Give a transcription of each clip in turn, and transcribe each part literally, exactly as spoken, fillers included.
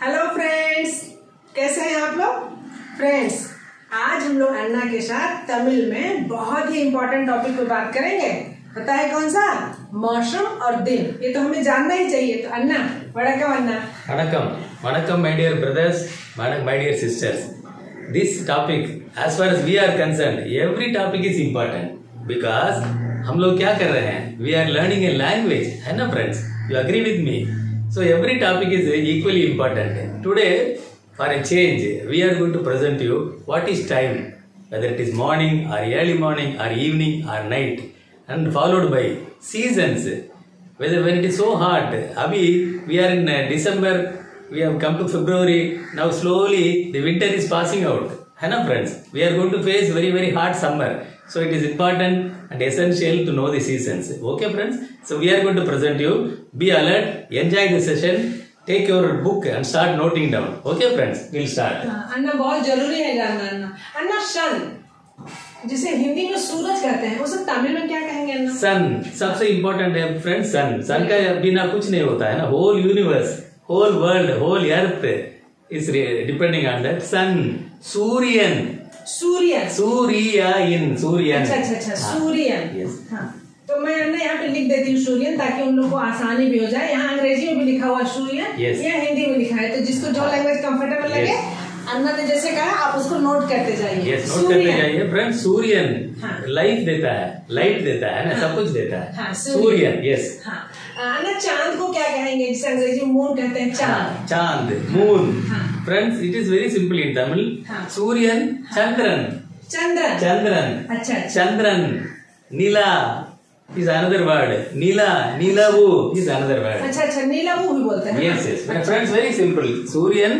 Hello friends, कैसे हैं आप लोग। फ्रेंड्स, आज हम लोग अन्ना के साथ तमिल में बहुत ही इम्पोर्टेंट टॉपिक पे बात करेंगे। पता है कौन सा? मौसम और दिन। ये तो हमें जानना ही चाहिए। तो अन्ना, वणक्कम अन्ना। वणक्कम वणक्कम my dear brothers, my dear sisters. This topic, as far as we are concerned, every topic is important because हम लोग क्या कर रहे हैं? We are learning a language, है ना friends? You agree with me? So every topic is equally important. Today, for a change, we are going to present you what is time, whether it is morning or early morning or evening or night, and followed by seasons. Whether when it is so hot, abhi we are in December, we have come to February. Now slowly the winter is passing out. है ना friends? We are going to face very very hot summer. So it is important and essential to know the seasons. Okay friends? So we are going to present you. Be alert, enjoy the session, take your book and start noting down. Okay friends? We'll start. अन्ना बहुत जरूरी है जानना। अन्ना अन्ना सन, जिसे हिंदी में सूरज कहते हैं, उसे तमिल में क्या कहेंगे अन्ना? सन सबसे इम्पोर्टेंट है फ्रेंड्स। सन सन का बिना कुछ नहीं होता है ना। Whole universe, whole world, whole earth is depending on that. Sun, सूर्यन, सूर्यन, सूर्यन, सूर्यन। अच्छा अच्छा अच्छा, सूर्यन। यस। हाँ, तो मैं अन्ना यहाँ पे लिख देती हूँ सूर्यन, ताकि उन लोगों को आसानी भी हो जाए। यहाँ अंग्रेजी में भी लिखा हुआ सूर्यन, यहाँ हिंदी में लिखा है। तो जिसको जो लैंग्वेज कंफर्टेबल लगे, अन्ना ने जैसे कहा, आप उसको नोट करते जाइए। yes, नोट करते जाइए फ्रेंड। सूर्यन लाइफ देता है, लाइट देता है ना, सब कुछ देता है। सूर्यन, यस। अन्ना चांद को क्या कहेंगे? जिसे अंग्रेजी में मून कहते हैं। चांद, चांद, moon. Friends, it is very simple in Tamil. सूर्यन, चंद्रन, चंद्रन, चंद्रन। अच्छा, चंद्रन, नीला is another word. Neela, नीलावु is another word. अच्छा अच्छा, नीलावु भी बोलते हैं। Yes yes. Friends, very simple. सूर्यन,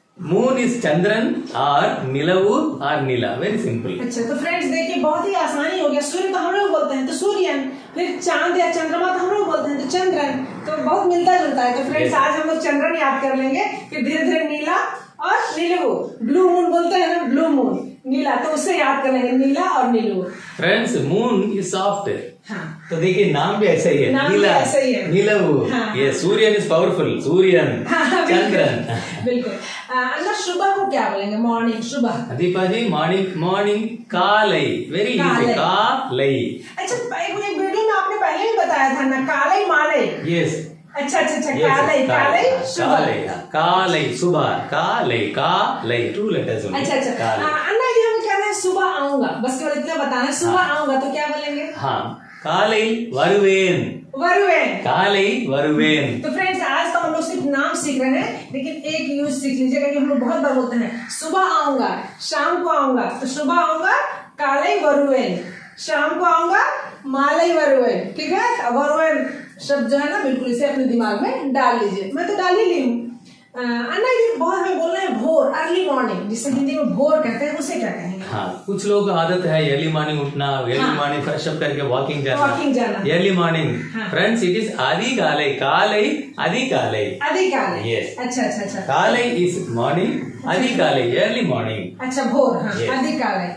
मून इज चंद्रन और नीलावु और नीला। Very simple. अच्छा, तो फ्रेंड्स देखिए, बहुत ही आसानी हो गया। सूर्य तो हम लोग बोलते हैं तो सूर्यन, फिर चांद या चंद्रमा तो हम लोग बोलते हैं तो चंद्रन। तो बहुत मिलता जुलता है। तो फ्रेंड्स, आज हम लोग चंद्रन याद कर लेंगे, फिर धीरे धीरे नीला और नीलू। ब्लू मून बोलते हैं ना, ब्लू मून, नीला, तो उससे याद कर लेंगे, नीला और नीलू। Friends, moon is soft. हाँ, तो देखिए नाम भी ऐसा ही है, नीला, नीलवु। ये सूर्यन इज पावरफुल, सूर्यन, चंद्रन। बिल्कुल। अन्ना, सुबह को क्या बोलेंगे? मॉर्निंग, सुबह। दीपा जी, मॉर्निंग, मॉर्निंग कालई। वेरी इजी, कालई। अच्छा, एक वीडियो में आपने पहले भी बताया था ना, कालई मालई। यस। अच्छा अच्छा अच्छा, कालई, कालई सुबह, कालई सुबह, कालई, कालई, टू लेटर्स। अच्छा अच्छा। अन्ना जी, हमें कहना है सुबह आऊंगा, बस केवल इतना बताना है। सुबह आऊंगा तो क्या बोलेंगे? हाँ, कालई वरुवेन, वरुवेन, कालई वरुवेन। तो फ्रेंड्स, आज तो हम लोग सिर्फ नाम सीख रहे हैं, लेकिन एक यूज सीख लीजिएगा कि हम लोग बहुत बार बोलते हैं सुबह आऊंगा, शाम को आऊंगा। तो सुबह आऊंगा कालई वरुवेन, शाम को आऊंगा मालई वरुवेन। ठीक है, वरुवेन शब्द जो है ना, बिल्कुल इसे अपने दिमाग में डाल लीजिए। मैं तो डाल ही ली हूँ। अन्ना जी, बहुत हमें बोलना है भोर, अर्ली मॉर्निंग, जिसे हिंदी में भोर कहते हैं, उसे क्या कहेंगे? हाँ, कुछ लोगों को आदत है अर्ली मॉर्निंग उठना, अर्ली मॉर्निंग फ्रेश अप करके वॉकिंग जाना, वॉकिंग जाना, early morning. Friends, it is आदि कालई, कालई, आदि कालई, आदि कालई। यस। अच्छा अच्छा अच्छा, कालई इज मॉर्निंग, आदि कालई अर्ली मॉर्निंग। अच्छा, भोर। हाँ, आदि कालई।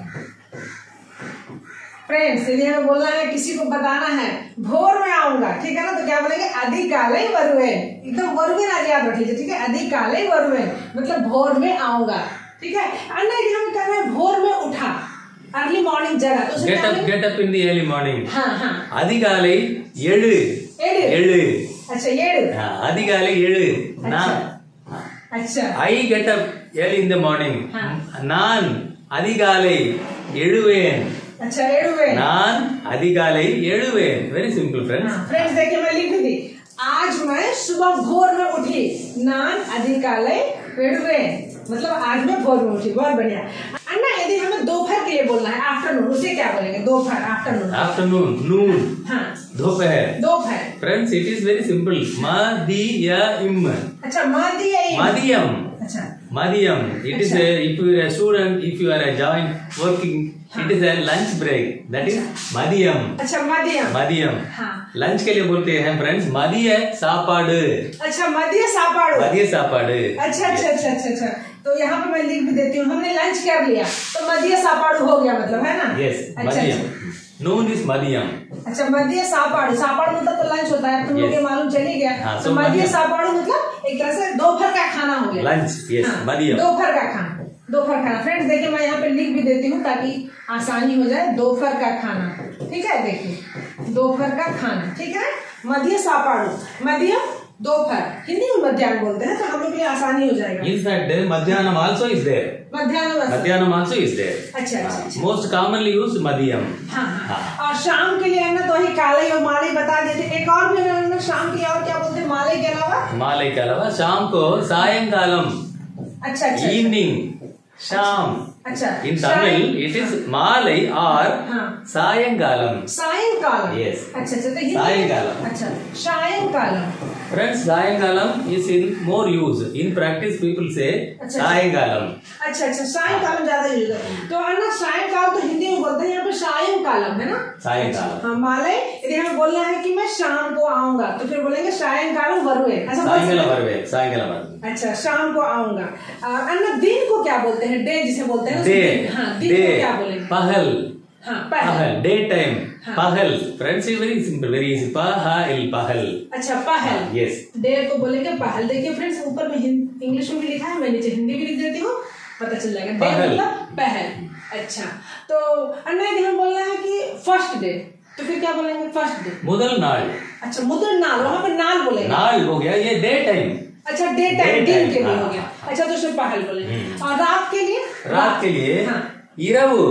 फ्रेंड्स, यदि हमें बोलना है, किसी को बताना है भोर में आऊंगा, ठीक है ना, तो क्या बोलेंगे? आदि कालई वरुवेन। एकदम वरुवेन आज याद रख लीजिए, ठीक है। आदि कालई वरुवेन मतलब भोर में आऊंगा, ठीक है। अन्ना जी, हमें कहना है भोर में उठा, अर्ली मॉर्निंग जगह, तो get up, get up in the early morning. हाँ हाँ, அதிகாலை எழு, எழு। अच्छा, எழு। हाँ, அதிகாலை எழு ना। अच्छा, I get up early in the morning. நான் அதிகாலை எழுவேன்। अच्छा, எழுवेन, நான் அதிகாலை எழுवेन। Very simple friends. फ्रेंड्स देखिए, मैं लिख दी, आज मैं सुबह भोर में उठी, नान अधिकालय எழுवेन, मतलब आज मैं भोर में उठी। बहुत बढ़िया। अन्ना, यदि हमें दोपहर के लिए बोलना है, आफ्टरनून, उसे क्या बोलेंगे? दोपहर, आफ्टरनून, आफ्टरनून, नून। हाँ, दोपहर, दोपहर। Friends, it is very simple, मदियम। अच्छा, मदियम, मदियम, अच्छा, मदियम। It is if you are a student, if you are a joint working, it is a lunch break, that is मदियम। अच्छा, मदियम, मदियम। हाँ, लंच के लिए बोलते हैं फ्रेंड्स मदिय सापाडु। अच्छा, मदिय सापाडु, मदिय सापाडु। अच्छा अच्छा अच्छा अच्छा अच्छा, तो यहाँ पे मैं लिख भी देती हूँ, हमने लंच कर लिया तो मदिय सापाडु हो गया, मतलब, है ना? यस, मदियम। नून इज मदियम। अच्छा, मदिय सापाडु, सापाडु मतलब तो लंच होता है, तुम लोग ये मालूम चली गया। तो मदिय सापाडु मतलब एक तरह से दोपहर का खाना हो गया, लंच, यस, मदियम, दोपहर का खाना, दोपहर खाना। फ्रेंड्स देखिए मैं यहाँ पे लिख भी देती हूँ ताकि आसानी हो जाए। दोपहर का खाना, ठीक है, देखिए दोपहर का खाना, ठीक है। मध्य सापाड़ू, मध्यम दोपहर, हिंदी में मध्याह्न बोलते हैं, तो हम लोग के लिए आसानी हो जाएगा। In fact, madhyanam also is there. मध्याह्न बस- Madhyanam also is there. अच्छा अच्छा अच्छा। Most commonly used madhyam. हाँ हाँ। और शाम के लिए है ना तो वही काले और माले बता देते। एक और भी है ना शाम के लिए और क्या बोलते हैं माले के अलावा? माले के अलावा शाम को सायंकालम, अच्छा अच्छा evening, शाम। अच्छा। In Tamil, it is malai or हाँ। sayangalam. सायंकालम। Yes. अच्छा अच्छा तो हिंदी में- सायंकालम। अच्छा सायंकालम। Friends, sayangalam is in more use. In practice, people say अच्छा। sayangalam. अच्छा अच्छा सायंकालम ज्यादा यूज है। तो है ना सायंकाल तो हिंदी में बोलते हैं, यहाँ पे सायंकालम है ना। सायंकालम। हाँ माले यदि हमें बोलना है कि मैं शाम को आऊंगा तो फिर बोलेंगे सायंकालम वरुए, ऐसा बोल सकते सायंकालम हैं? वरुवे, सायंकालम वरुवे। अच्छा शाम को आऊंगा। और अन्ना दिन को क्या बोलते हैं? डे जिसे बोलते हैं ना, डे, दिन- हाँ दिन को क्या बोलेंगे? पहल, हाँ पहल। पहल, डे टाइम, हाँ। पहल। Friends is very simple, very easy, पहल, पहल। अच्छा पहल, यस। डे को बोलेंगे पहल। देखिए फ्रेंड्स ऊपर में इंग्लिश में भी लिखा है, मैं नीचे हिंदी भी लिख देती हूँ, पता चल जाएगा। डे पहल। मतलब पहल। अच्छा तो अन्ना यदि हम बोलना है कि फर्स्ट डे तो फिर क्या बोलेंगे? फर्स्ट डे, मुदल नाल। अच्छा मुदल नाल, वहां पे नाल बोलेंगे। नाल हो गया, ये डे टाइम। अच्छा डे टाइम, Day दिन time, के लिए हाँ। हो गया। अच्छा तो उसमें पहल बोलेंगे। और रात के लिए? रात के लिए हाँ। इरवु,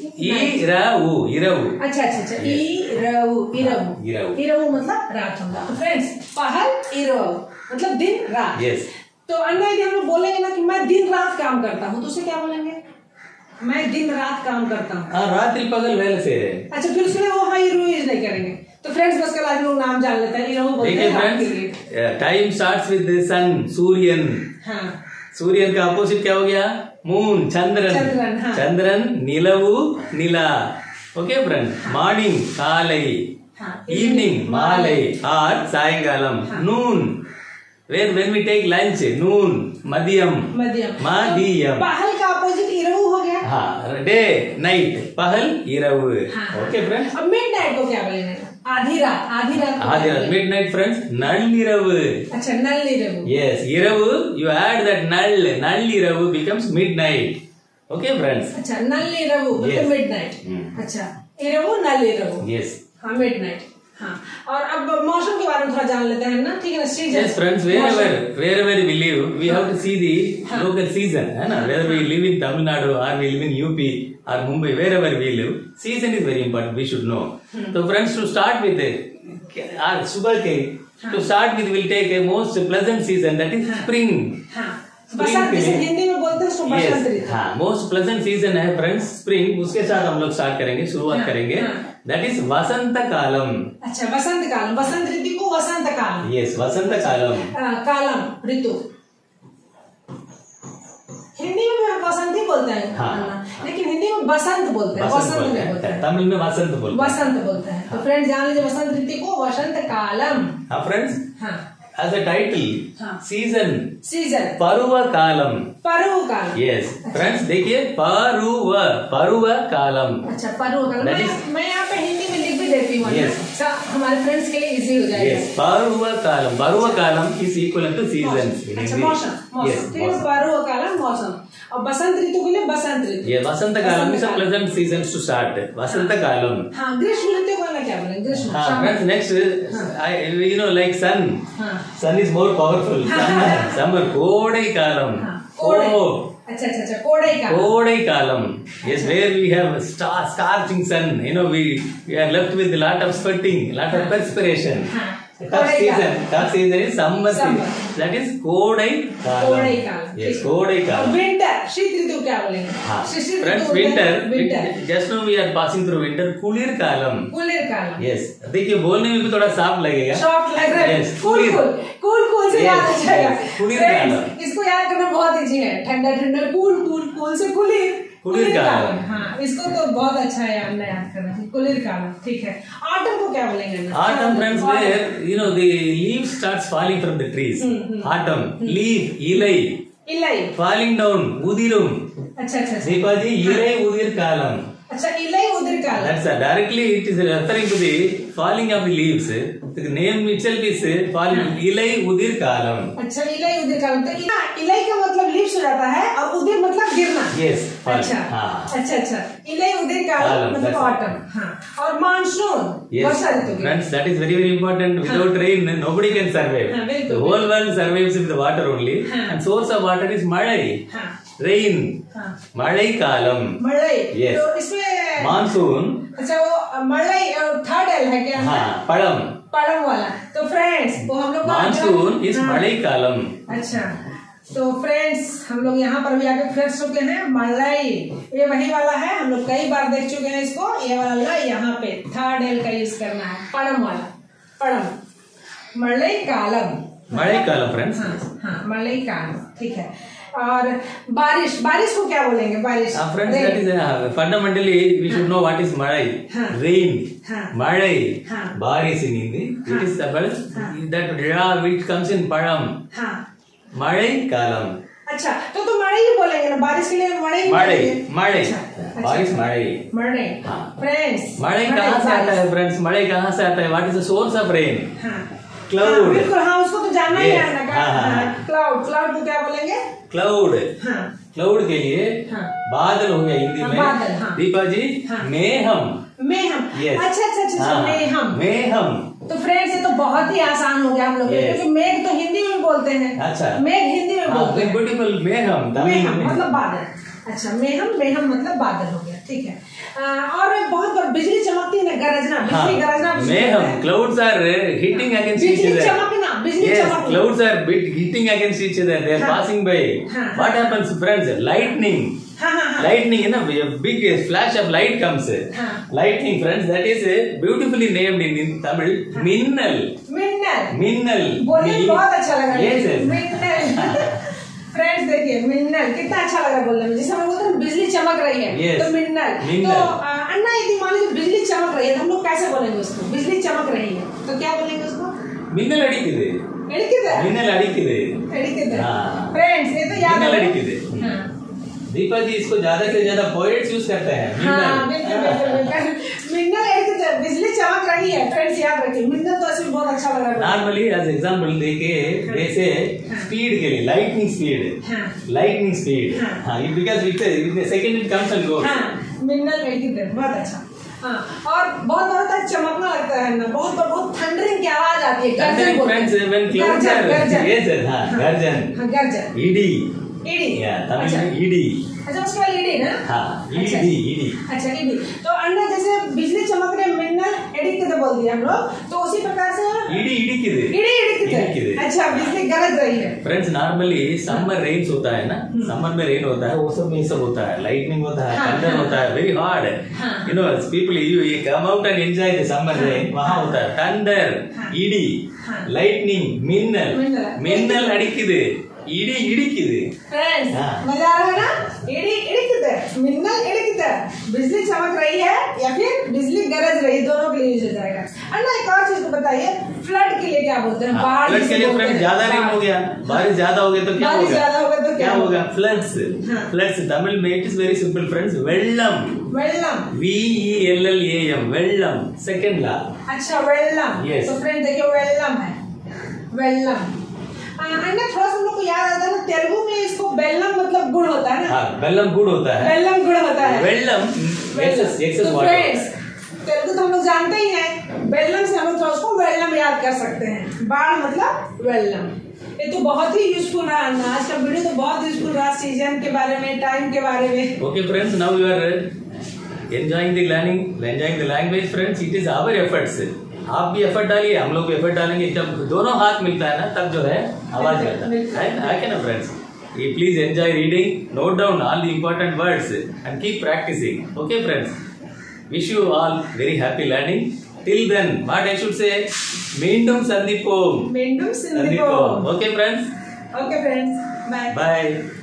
इरवु, इरवु। अच्छा अच्छा अच्छा इरवु, इरवु, इरवु। इरवु मतलब रात होगा। तो फ्रेंड्स पहल इरवु मतलब दिन रात। यस। तो अन्ना यदि हम लोग बोलेंगे ना कि मैं दिन रात काम करता हूँ तो उसे क्या बोलेंगे? मैं दिन रात काम करता हूँ। हाँ, रात्रि पगल वेल से है। अच्छा फिर उसके लिए वो हाँ इरवु यूज नहीं करेंगे। तो फ्रेंड्स बस कल आज लोग नाम जान लेते हैं, इरवु बोलते देखिए हैं रात के लिए। Friends, time starts with sun, सूर्यन। हाँ सूर्यन का अपोजिट क्या हो गया? मून, चंद्रन। चंद्रन, हाँ। चंद्रन, निलवु, निला। ओके फ्रेंड, मॉर्निंग काले, हाँ। इवनिंग माले, और सायंकालम noon. When when we take lunch, noon, मध्यम, मध्यम, मध्यम। पहल का अपोजिट इरवु हो गया। हाँ, डे नाइट, पहल इरवु। हाँ। Okay friends. अब मिड नाइट को क्या बोलेंगे? आधी रात, आधी रात को आधी क्या रात, बोलेंगे? मिड नाइट फ्रेंड्स, नल्लिरवु। अच्छा नल इरवु। Yes, iravu, you add that null, null iravu becomes midnight. Okay, friends? अच्छा नल इरवु मतलब Yes. Mid night. हम्म। अच्छा इरवु नल इरवु। Yes. हाँ मिड नाइट। हाँ और अब मौसम के बारे में थोड़ा जान लेते हैं ना, ठीक है ना? Season. Yes, friends, wherever, wherever we live, we have to see the local season, है ना? Whether we live in Tamil Nadu or we live in U P or Mumbai, wherever we live, season is very important, we should know. So friends, to start with, our sugarcane, to start with, we'll take a most pleasant season, that is spring. हाँ Spring बसंत, के जिसे लिए- हिंदी में बोलते हैं उसको बसंत Yes, ऋतु। हाँ, most pleasant season है फ्रेंड्स स्प्रिंग। उसके साथ हम लोग स्टार्ट करेंगे, शुरुआत हाँ, करेंगे। हाँ। दैट इज वसंत कालम। अच्छा वसंत कालम, बसंत ऋतु को वसंत कालम। यस, वसंत कालम। आ, कालम ऋतु। हिंदी में भी हम वसंत ही बोलते हैं, हाँ। लेकिन हिंदी में बसंत बोलते हैं, वसंत वसंत बोलते नहीं बोलते हैं, हैं, तमिल में वसंत बोलते हैं। वसंत बोलते हैं। तो फ्रेंड्स जान लीजिए वसंत ऋतु को वसंत कालम। हाँ फ्रेंड्स, हाँ एज अ टाइटल, हाँ। सीजन, सीजन, पर्व कालम। पर्व कालम। यस फ्रेंड्स, देखिए पर्व, पर्व कालम। अच्छा पर्व कालम। That मैं is- मैं यहाँ पे हिंदी में लिख भी देती हूँ, Yes. सा- हमारे फ्रेंड्स के लिए इजी हो जाएगा। यस, पर्व कालम। पर्व कालम इज इक्वल टू सीजन। अच्छा मौसम, मौसम, ठीक है, पर्व कालम मौसम। और बसंत ऋतु के लिए बसंत ऋतु। ये वसंत कालम इज अ कालम। Pleasant season to start. वसंत कालम। हाँ ग्रीष्म ऋतु को ना क्या बोलेंगे? ग्रीष्म। हाँ summer। Friends, next you know like sun. हाँ Sun is more powerful. Summer, summer, कोडை कालम। हाँ, कोडை। Oh, अच्छा अच्छा अच्छा कोडை कालम। कोडை कालम. Yes, where we have star, scorching sun. You know, we we are left with a lot of sweating, lot of perspiration. हाँ, Tough कोडை season. कालम। Tough season is summer Summer. season. That is कोडை कालम. कोडை कालम। Yes, कोडை कालम. Winter, शीत ऋतु क्या बोलेंगे? हाँ, शीत ऋतु friends, बोलते हैं winter. Winter. Just now we are passing through winter. कुलिर कालम. कुलिर कालम। Yes, देखिए बोलने में भी थोड़ा साफ लगेगा। सॉफ्ट लग रहा है। Yes, कूल कुलिर। कूल कूल कूल से Yes, याद आ जाएगा। yes, कुलिर Friends, कालम। इसको याद करना बहुत इजी है। ठंडा ठंडा कूल कूल कूल से कुलिर कुलिर कालम। हाँ इसको तो बहुत अच्छा है याद याद करना। कुलिर कालम, ठीक है। ऑटम को क्या बोलेंगे? Autumn, friends, where you know the leaves starts falling from the trees. Autumn, leaf, इलाई, इलाई। falling down, उदिरुम. अच्छा अच्छा अच्छा। देखो जी, इलाई उदिर कालम. अच्छा इलाई उदिर कालम. That's a, directly it is referring to the falling of the leaves. The name itself is falling. इलाई उदिर कालम. अच्छा इलाई उदिर कालम. तो इलाई का मतलब लीव्स हो जाता है और उदिर मतलब गिरना. Yes. अच्छा अच्छा अच्छा इलाई उदिर कालम मतलब ऑटम. हाँ और मानसून वर्षा ऋतु. Friends, that is very very important. Without rain nobody can survive. The whole world survives with the water only. And source of water is मड़ई. Rain. मड़ई कालम. मड़ई. Yes. तो इसमें मानसून. अच्छा वो मड़ई थर्ड एल है क्या? हाँ पड़म. पड़म वाला. तो फ्रेंड्स वो हम लोग मानसून इस मड़ई कालम. अच्छा तो फ्रेंड्स हम लोग यहाँ पर भी आके फिर चुके हैं. मड़ई ये वही वाला है, हम लोग कई बार देख चुके हैं इसको. ये वाला यहाँ पे थर्ड एल का यूज करना है. पड़म वाला. पड़म मड़ई कालम. मड़ई कालम फ्रेंड्स. हाँ हाँ मड़ई कालम. ठीक है. और बारिश, बारिश को क्या बोलेंगे? बारिश. Uh, friends, that is uh, fundamentally we should know what is मड़ई. Rain. मड़ई. बारिश in Hindi. It is about that ra which comes in पड़म. मड़ई कालम. अच्छा तो तो मड़ई ही बोलेंगे ना बारिश के लिए. मड़ई मड़ई मड़ई बारिश मड़ई. मड़ई. फ्रेंड्स मड़ई कहाँ से आता है? फ्रेंड्स मड़ई कहाँ से आता है? What is the source of rain? Cloud. बिल्कुल हाँ उसको तो जानना ही है ना. क्लाउड. क्लाउड को क्या बोलेंगे? क्लाउड. क्लाउड के लिए बादल हो गया हिंदी में. दीपा जी मेहम. मेहम. अच्छा अच्छा अच्छा मेहम. मेहम. तो फ्रेंड्स ये तो बहुत ही आसान हो गया हम लोग क्योंकि मेघ तो हिंदी में बोलते हैं. अच्छा मेघ हिंदी में बोलते हैं. ब्यूटीफुल. मेहम. मेहम मतलब बादल. अच्छा मेहम. मेहम मतलब बादल हो गया. ठीक है. और बहुत बार बिजली चमकती है ना, गरजना. बिजली गरजना. मेहम. Clouds are hitting against each other. बिजली चमकना. बिजली चमकना. Clouds are hitting against each other. They are passing by. What happens, friends? Lightning. Lightning, you know, a big flash of light comes. Lightning, friends, that is beautifully named in Tamil. Minnal. Minnal. Minnal. बोलने में बहुत अच्छा लगा. Yes, yes. Minnal. Friends देखिए मिन्नल कितना अच्छा लगा बोलने में. जैसे हम बोलते हैं बिजली चमक रही है. Yes. तो मिन्नल. तो अन्ना यदि मान लीजिए बिजली चमक रही है तो हम लोग कैसे बोलेंगे उसको? बिजली चमक रही है तो क्या बोलेंगे उसको? मिन्नल अडिक्किदे. अडिक्किदे. मिन्नल अडिक्किदे. अडिक्किदे. हाँ. फ्रेंड्स ये तो याद है. मिन्नल अडिक्किदे. हाँ. दीपा जी इसको ज्यादा से ज्यादा पोएट्स यूज करते हैं. हाँ बिल्कुल बिल्कुल. मिन्नल अडिक्किदे. बिजली चमक रही है. फ्रेंड्स याद रखिए. मिन्नल तो ऐसे बहुत अच्छा लग रहा है. नॉर्मली एज एग्जांपल देखिए जैसे स्पीड के लिए लाइटनिंग स्पीड. Lightning speed. हाँ because with second it comes and goes. हाँ मिन्नल अडिक्किदे. बहुत अच्छा. हाँ और बहुत बहुत तक चमकना लगता है ना. बहुत बहुत थंडरिंग की आवाज आती है. गर्जन बोलते हैं. गर्जन. गर्जन. यस हाँ गर्जन. हाँ गर्जन. ईडी. ईडी. या तमिल में ईडी. अच्छा उसके बाद ईडी ना. हाँ ईडी. ईडी. अच्छा ईडी. तो अन्ना जैसे बिजली चमक रहे मिन्नल अडिक्किदे बोल दिया हम लोग. तो उसी प्रकार से ईडी इडिक्किदे. ईडी इडिक्किदे. अच्छा बिजली गरज रही है. फ्रेंड्स नॉर्मली समर रेन्स होता है ना. समर में रेन होता है वो सब में सब होता है. लाइटनिंग होता है. थंडर होता है. Very hard. You know people you come out and enjoy the summer rain. वहाँ होता है थंडर. ईडी. लाइटनिंग. मिन्नल. मिन्नल अडिक्किदे. ईडी इडिक्किदे. फ्रेंड्स मजा आ रहा है ना. ईडी इडिक्किदे. मिन्नल इडिक्किदे. बिजली चमक रही है या फिर बिजली गरज रही, दोनों के लिए यूज हो जाएगा. अन्ना एक और चीज को बताइए. फ्लड के लिए क्या बोलते हैं? बाढ़. फ्लड के लिए फ्रेंड्स ज्यादा रेन हो गया, बारिश ज्यादा हो गया तो क्या होगा? ज्यादा होगा तो क्या होगा? फ्लड्स. फ्लड्स तमिल में it is very simple friends. वेल्लम. वेल्लम. V E L L A M. वेल्लम. सेकंड ला. अच्छा वेल्लम. तो फ्रेंड्स देखिए वेल्लम है. वेल्लम. अन्ना थोड़ा सा हम लोग को याद आता है ना तेलुगु में इसको बेल्लम मतलब गुड़ होता है ना. हाँ बेल्लम गुड़ होता है. बेल्लम गुड़ होता है. वेल्लम excess excess water. Friends Telugu तो हम लोग जानते ही हैं. बेल्लम से हम लोग उसको वेल्लम याद कर सकते हैं. बाढ़ मतलब वेल्लम. ये तो बहुत ही यूजफुल रहा. आज का वीडियो तो बहुत यूजफुल रहा. सीजन के बारे में, टाइम के बारे में. Okay friends now you are enjoying the learning, enjoying the language. Friends it is our efforts. आप भी एफर्ट डालिए, हम लोग भी एफर्ट डालेंगे. जब दोनों हाथ मिलता है ना तब जो है आवाज आता है. है ना friends. Please enjoy reading. Note down all the important words and keep practising. Okay friends. Wish you all very happy learning. Till then, what I should say? Meendum sandipom. Meendum sandipom. Okay, friends. Okay, friends. Bye. Bye.